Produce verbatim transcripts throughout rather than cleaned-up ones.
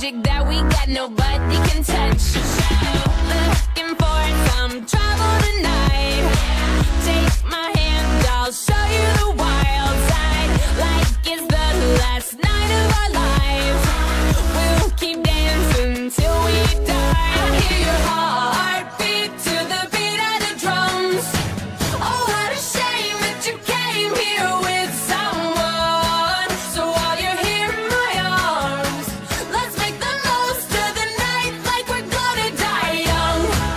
magic that we got, nobody can touch. Looking for some trouble tonight. Take my hand, I'll show you the wild side. Like it's the last night of our lives. We'll keep dancing till we die. I hear your heartbeat to the beat of the drums. Oh, what a shame that you came here with someone. So while you're here in my arms, let's make the most of the night like we're gonna die young.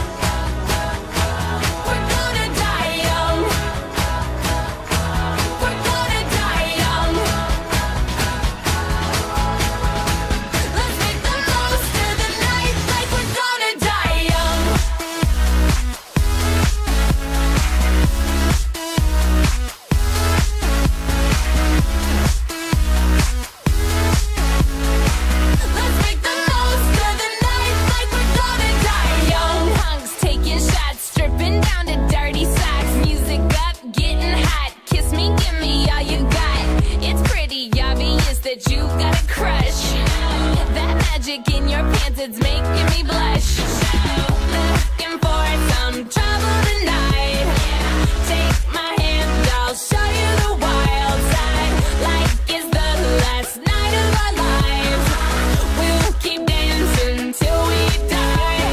We're gonna die young. We're gonna die young. Let's make the most of the night like we're gonna die young. Let's make the most of the night like we're gonna die young. Punks taking shots, stripping down to dirty socks. Music up, getting hot. Kiss me, give me all you got. It's pretty obvious that you got a crush. That magic in your pants, it's making me blush. Looking for some trouble tonight. Take my hand, I'll show you the wild side. Like it's the last night of our lives. We'll keep dancing till we die.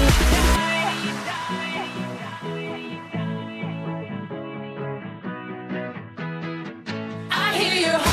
I hear your heart.